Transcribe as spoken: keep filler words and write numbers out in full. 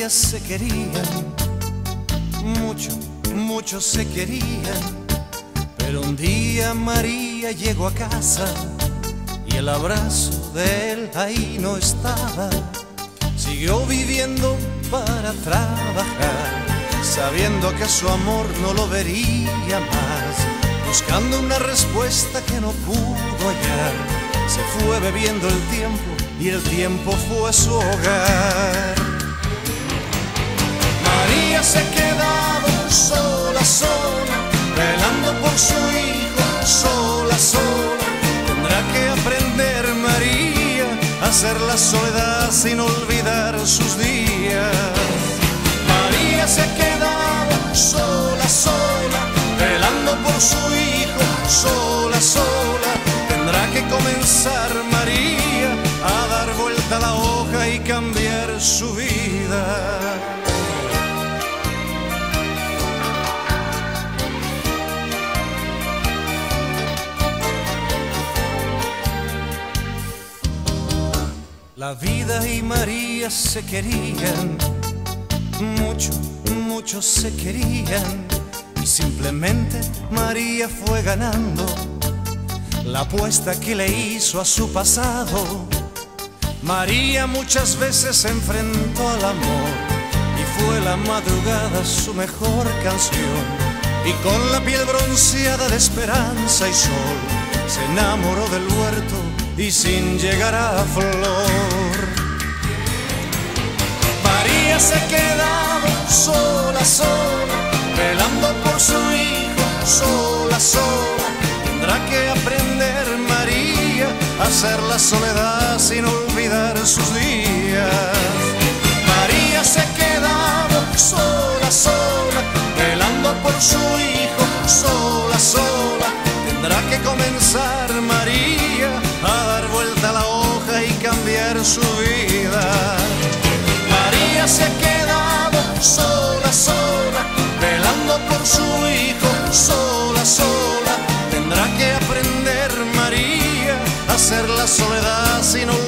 María se querían, mucho, mucho se querían, pero un día María llegó a casa y el abrazo de él ahí no estaba. Siguió viviendo para trabajar, sabiendo que su amor no lo vería más, buscando una respuesta que no pudo hallar. Se fue bebiendo el tiempo y el tiempo fue su hogar. María se quedaba sola, sola, velando por su hijo, sola, sola. Tendrá que aprender María a hacer la soledad sin olvidar sus días. María se quedaba sola, sola, velando por su hijo, sola, sola. Tendrá que comenzar María a dar vuelta a la hoja y cambiar su vida. La vida y María se querían, mucho, mucho se querían, y simplemente María fue ganando la apuesta que le hizo a su pasado. María muchas veces se enfrentó al amor y fue la madrugada su mejor canción. Y con la piel bronceada de esperanza y sol se enamoró del huerto y sin llegar a flor. María se quedaba sola, sola, velando por su hijo, sola, sola. Tendrá que aprender María a hacer la soledad sin olvidar sus días. María se quedaba sola, sola, velando por su hijo, sola, sola. Tendrá que comenzar María a dar vuelta a la hoja y cambiar su vida. María se quedaba sola, sola, velando por su hijo, sola, sola. Tendrá que aprender María a hacer la soledad sin olvidar